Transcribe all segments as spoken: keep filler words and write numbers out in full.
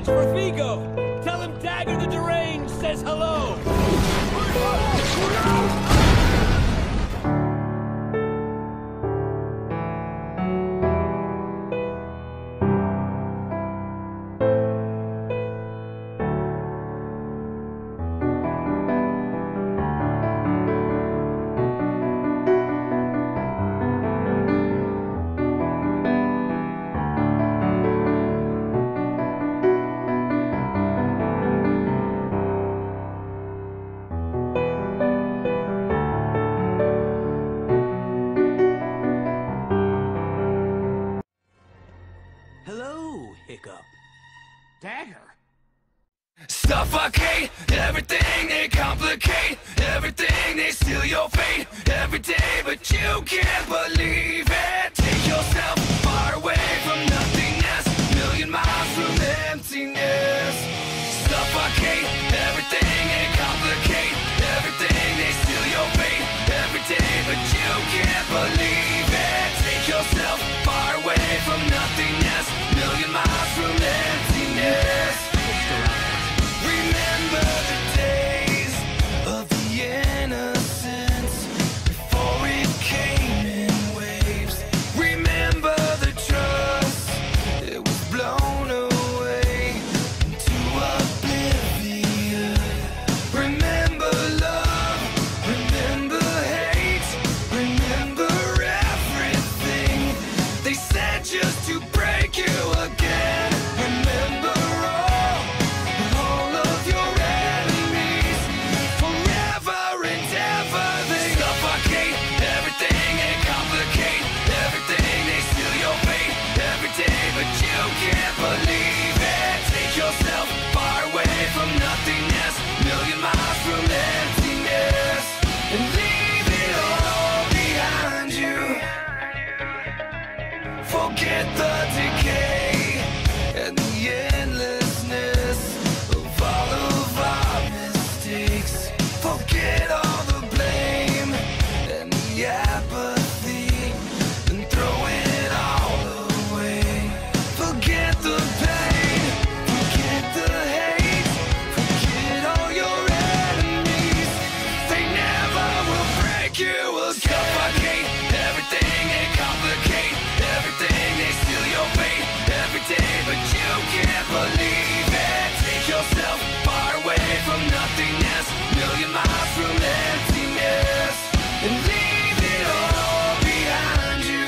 message for Figo. Tell him Dagur the Deranged says hello. Dagur. Suffocate everything they complicate, everything they steal your fate every day, but you can't believe it. Take yourself far away from nothingness, million miles from emptiness. Suffocate everything they complicate, everything they steal your fate every day, but you can't believe it. Take yourself far away from nothingness, million miles from emptiness. Remember the days of the innocence before it came in waves. Remember the trust, it was blown away into oblivion. Remember love, remember hate, remember everything they said just to break you again. Remember can't believe it. Take yourself far away from nothingness, million miles from emptiness, and leave it all behind you. Forget the decay and the endlessness of all of our mistakes. Forget all the blame and the apathy and throw it all away. Forget the pain, forget the hate, forget all your enemies. They never will break you again. Suffocate everything and complicate everything. They steal your fate every day, but you can't believe it. Take yourself far away from nothingness, million miles from emptiness, and leave it all behind you.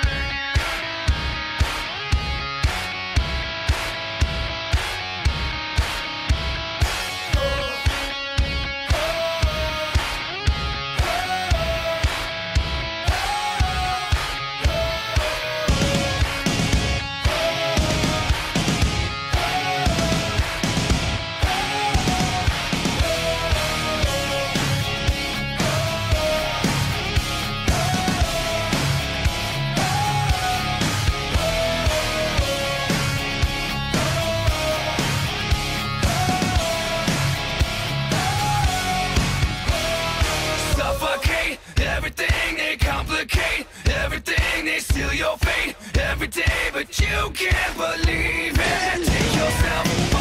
Suffocate everything they complicate, everything they steal your fate every day, but you can't believe it. Take yourself